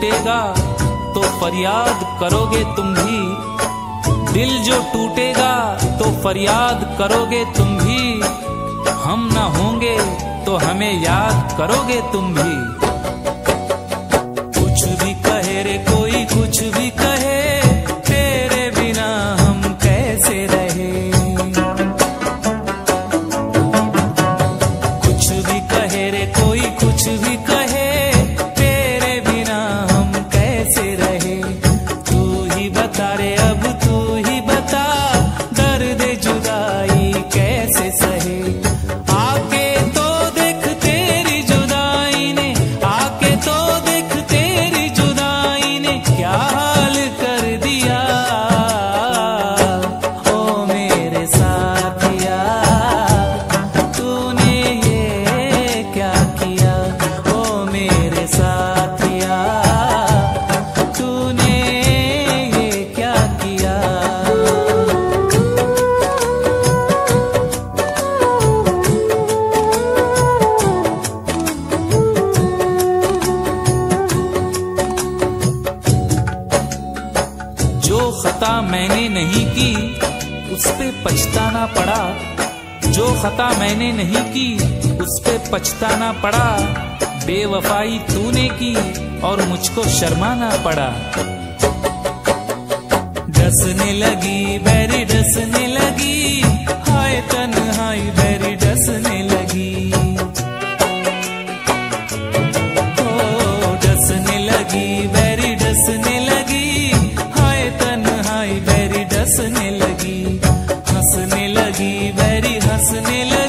टूटेगा तो फरियाद करोगे तुम भी, दिल जो टूटेगा तो फरियाद करोगे तुम भी, हम ना होंगे तो हमें याद करोगे तुम भी। कुछ भी कहे रे कोई कुछ भी कहे, तेरे बिना हम कैसे रहे। कुछ भी कहे रे कोई कुछ भी कहे, तेरे बिना हम कैसे रहे। तू ही बता रे अब तू ही बता, दर्द जुदाई कैसे सहे। आके तो देख तेरी जुदाई ने, आके तो देख तेरी जुदाई ने क्या हाल कर दिया। ओ मेरे साथिया तूने ये क्या किया, ओ मेरे साथिया तूने ये क्या किया। जो खता मैंने नहीं की उस पे पछताना पड़ा, जो खता मैंने नहीं की उस पे पछताना पड़ा। बेवफाई तूने की और मुझको शर्माना पड़ा। डसने लगी बैरी डसने लगी, हाय तन्हाई बैरी डसने लगी। ओ डसने लगी बैरी डसने लगी, हाय तन्हाई बैरी डसने लगी। हंसने लगी बैरी हंसने लगी।